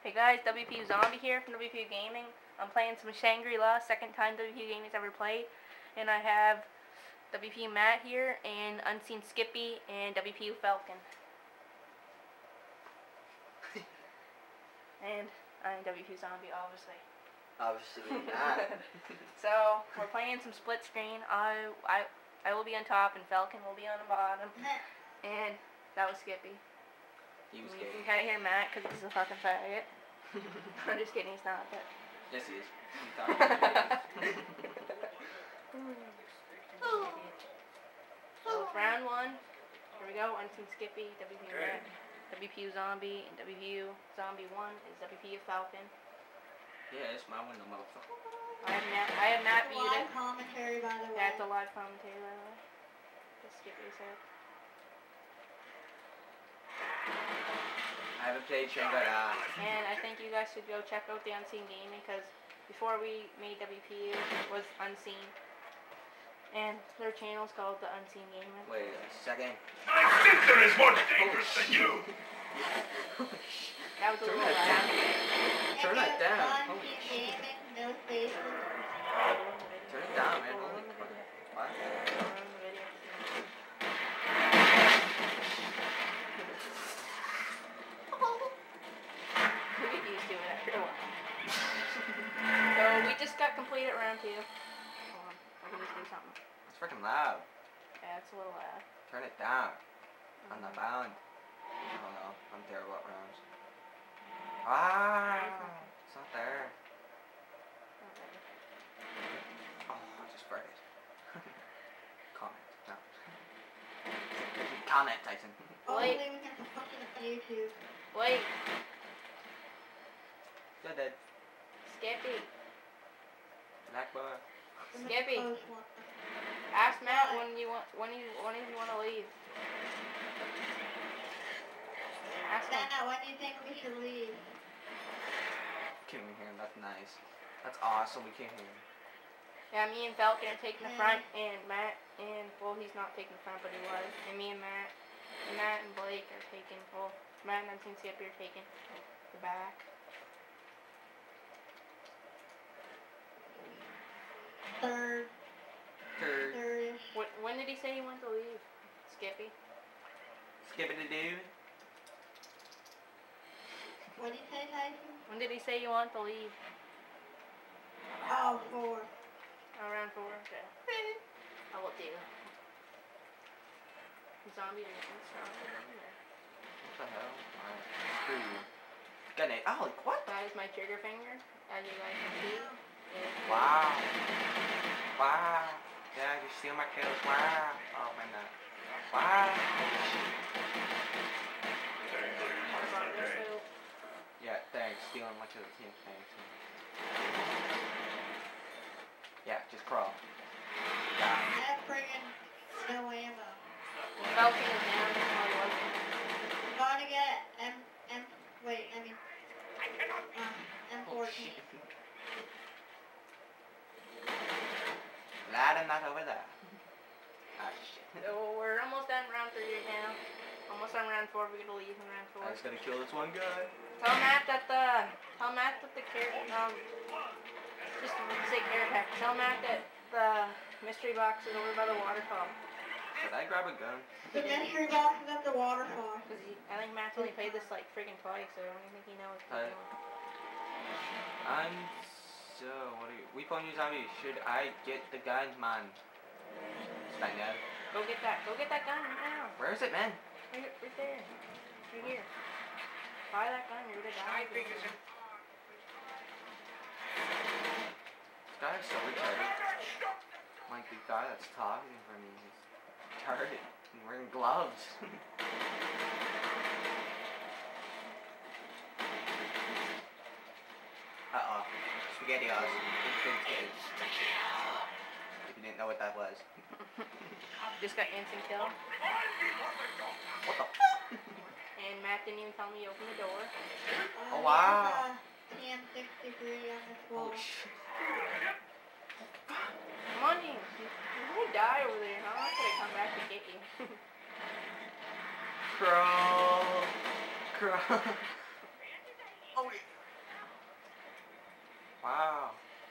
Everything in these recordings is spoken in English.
Hey guys, WPU Zombie here from WPU Gaming. I'm playing some Shangri-La, second time WPU Gaming's ever played. And I have WPU Matt here, and Unseen Skippy, and WPU Falcon. And I'm WPU Zombie, obviously. Obviously not. So, we're playing some split screen. I will be on top, and Falcon will be on the bottom. And that was Skippy. He was You gay. can kind of hear Matt because he's a fucking faggot. I'm just kidding, he's not. But. Yes, he is. So it's round one. Here we go. Unseen Skippy, WPU Matt, WPU Zombie, and WPU Zombie 1 is WPU Falcon. Yeah, it's my window, motherfucker. I have Matt muted. Live commentary, by the way. That's a live commentary, by the way. Just Skippy said. I haven't played Shangri-La. And I think you guys should go check out the Unseen Gaming, because before we made WPU, it was Unseen. And their channel's called the Unseen Gaming. Wait a second. My sister is more dangerous than you! That was a Turn little that loud. Turn that down. Unseen Holy shit. Gaming, no faces. Turn it down, man. Holy fuck. What? We get used to it after a while. So we just got completed round 2. Hold on, I can just do something. It's freaking loud. Yeah, it's a little loud. Turn it down. I'm not bound. I don't know. I'm terrible at rounds. Ah! It's not there. Oh, I just farted. Comment. No. Comment, Tyson. Wait. Only we can fucking YouTube. Wait, You're dead. Skippy. Black boy. Skippy. Post one. Ask Matt when you want to leave. Ask him. Matt, when do you think we should leave? Can't even hear him. That's nice. That's awesome. We can't hear him. Yeah, me and Falcon are taking the front, and Matt and well, he's not taking the front, but he was. And me and Matt and Blake are taking Matt and Unseen Skippy are taking the back. Third. Turd. Third-ish. When did he say he wanted to leave? Skippy. Skipping the dude. What did you say, Tyson? When did he say you wanted to leave? Oh, 4. Around 4. Okay. I will do. Zombie and strong. What the hell? Alright. Screw you. Got it. Oh, like what? That is my trigger finger, as you guys can see. Wow. Wow. Yeah, you steal my kills. Wow. Oh, man, no. Wow. Yeah, thanks. Stealing my kills. Yeah, thanks. Yeah, just crawl. I have friggin' no ammo. Falcon is down. Oh, he wasn't. I'm gonna get Oh, M14. shit. Glad I'm not over there. Ah, shit. So we're almost done round 3 right now. Almost on round 4. We're gonna leave in round 4. I just gotta kill this one guy. Tell Matt that the carrot just say carrot pack. Tell Matt that the mystery box is over by the waterfall. Should I grab a gun? The mystery box is at the waterfall. Cause I think Matt's only played this like friggin' twice, so I don't think he knows what he's doing. What are you? We phone you zombie. Should I get the gun, man? Spaniel. Go get that gun right now. Where is it, man? Right there. Right here. Buy that gun, you're gonna die. This guy is so retarded. Like the guy that's talking for me is retarded and wearing gloves. Uh-oh. SpaghettiOs. Instant kill. If you didn't know what that was. Just got instant kill. What the f***? And Matt didn't even tell me he opened the door. Oh, wow. TM63 on this wall. Holy shit. Come on, you will die over there. How long could I come back to get you? Crawl. Crawl. Oh, wait. Wow.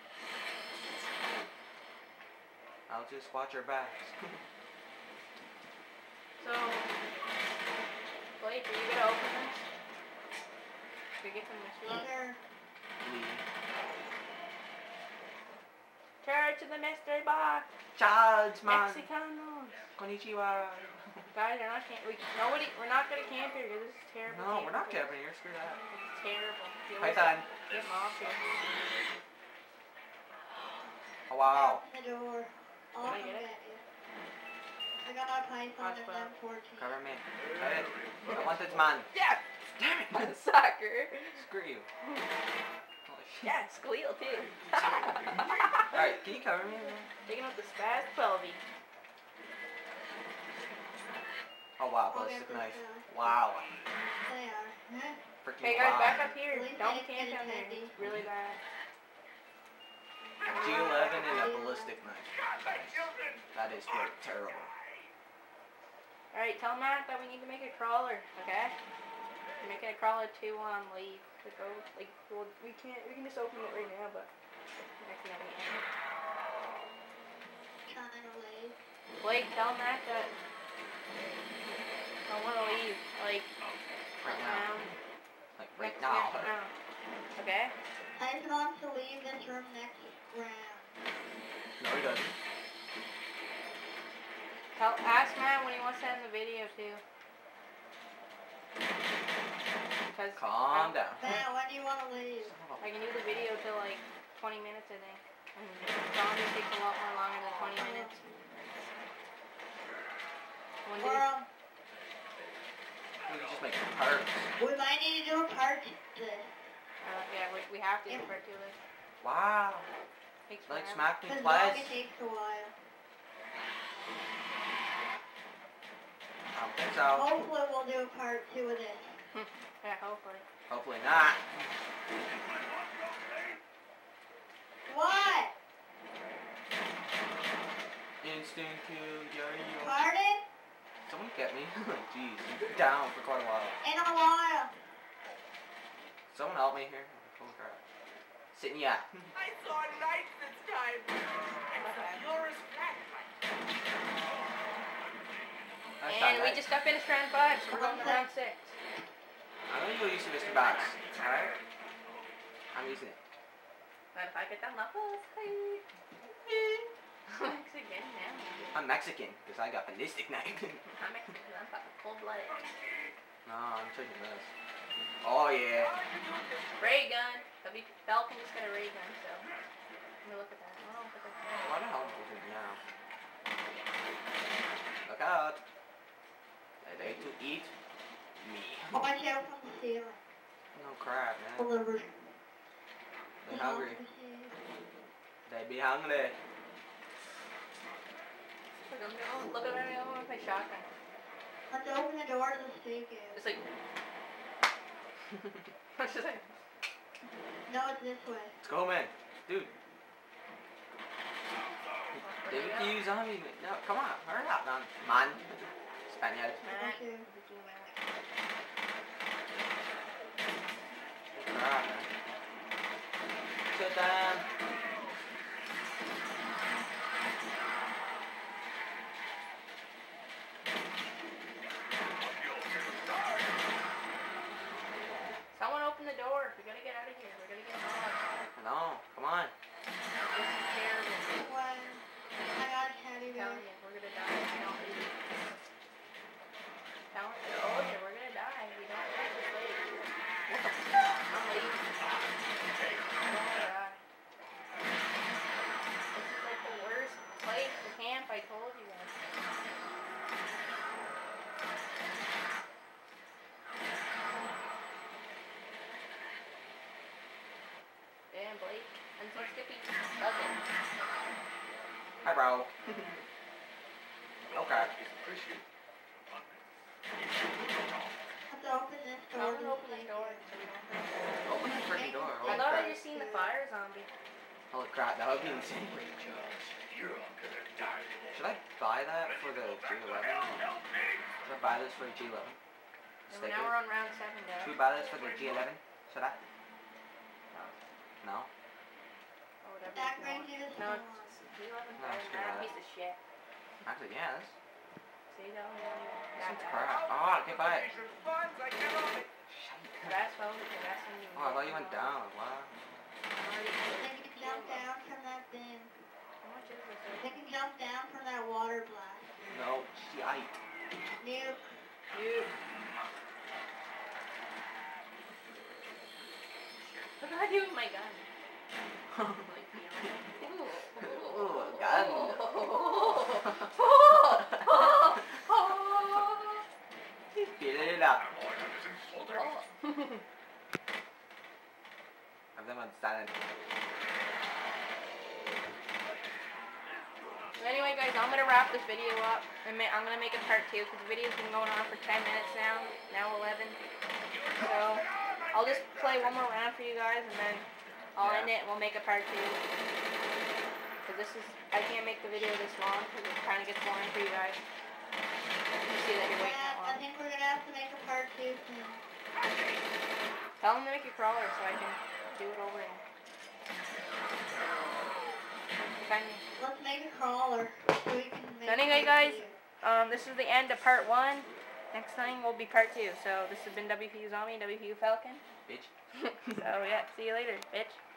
I'll just watch our backs. So, Blake, are you gonna open this? Should we get some mystery? Sure. Lee. Charge to the mystery box! Charge, man. Mexicanos! Konnichiwa. Guys, we're not gonna camp here because this is terrible. No, we're not camping. camping here. Screw that. It's terrible. Python. Get them off here. Oh, wow. Open the door. I'll Can I come get it? get you. I got a python Watch and well. M14. Cover me. Hey, I want this man. Yeah! Damn it. Sucker! Screw you. Holy shit. Yeah, squeal too. Alright, can you cover me? Taking out the Spaz 12. Oh, wow. I'll Ballistic get knife. this guy. Wow. They are. Huh? Freaking Okay, guys, wow. back up here. Please Don't take camp it down there. handy. It's really bad. G11 and a ballistic knife. That is like terrible. Alright, tell Matt that we need to make a crawler, okay? We're making a crawler 2 on leave. To go, like, well, we can just open it right now, but next thing we can. Trying to leave. Blake, tell Matt that I want to leave, like, Right now. around Like right next now. round. Okay? Tyson wants to leave this room next round. No, he doesn't. Ask Matt when he wants to end the video too. Because Calm down. Matt, when do you want to leave? I can do the video till like 20 minutes, I think. And zombie takes a lot more longer than 20 minutes. When did Or, We can just make parts. we might need to do a part to this. yeah, we have to do part 2 of this. Wow. Takes Like forever. smack me Because twice. it takes a while. I don't think so. Hopefully we'll do a part 2 of this. Yeah, hopefully. Hopefully not. What? Instant kill, yo. Pardon? Someone get me. Jeez, down for quite a while. In a while. Someone help me here. Holy crap. Sitting ya. I saw light this time. Yours flat. And we just got finished round 5, so we're going to round 6. I'm gonna go use the Mr. Box. Alright? I'm using it. But if I get that knuckles, hey. Mexican now. I'm Mexican, because I got ballistic knife. I'm Mexican, I'm fucking cold-blooded. No, I'm taking this. Oh yeah. Ray gun. Falcon just got a ray gun, so let me look at that. Oh, look at that. Why the hell is it now? Look out. Are they to eat me? Watch out from the ceiling. No crap, man. Delivered. They hungry. They be hungry. Look at me, I'm with my shotgun. Let's open the door to the steakhouse. It's like, it's just like, No, it's this way. Let's go, man. Dude. David, you zombie. No, come on. Hurry up, man. Man. Spaniel. Matt. Okay. Crap, man. Sit down. Someone open the door. We gotta get out of here. We're gonna get lost. No, come on. This is terrible. When I got a teddy I'm bear. telling you, we're gonna die if we don't leave. Telling you, oh yeah, we're gonna die if we don't leave this late. What the fuck? I'm leaving. Oh my god. This is like the worst place to camp, I told you guys. Damn, Blake. And so Skippy. Okay. Hi, bro. Okay. Let's open this door. I'm to gonna open the steakhouse. door so we don't. Open the freaking door. I Holy thought I crap. just seen the fire zombie. Holy crap, that would be insane. You're all gonna die. Should I buy that for the G11? Should I buy this for the G11? And now we're on round 7, Should we guys. buy this for the G11? Should I? No? Or whatever. That you brings want. you to No, spawn. it's 11 No, better screw than that that. piece of shit. Actually, yes. See, that one don't even Some that bad. crap. Oh, get by it. Funds, I get on it. Shite. That's well, the rest of you. Oh, I thought you went down. Wow. They can jump down from that thing. How much is this? They can jump down from that water blast. No, shite. Nuke. You. What do I do with my gun? Like, you know, Ooh, gun. Fill it up. Oh, that is insulting. Have them on silent. So anyway, guys, I'm gonna wrap this video up. I'm gonna make a part 2 because the video's been going on for 10 minutes now. Now 11. So I'll just play one more round for you guys, and then I'll end it, and we'll make a part 2. Because this is, I can't make the video this long because it kind of gets boring for you guys. You see that you're waiting that I long. think we're gonna have to make a part 2 soon. Tell them to make a crawler so I can do it over again. Kinda. Let's make a crawler so we can make So anyway, part guys, 2. this is the end of part 1. Next time will be part 2. So this has been WPU Zombie, WPU Falcon. Bitch. So yeah, see you later, bitch.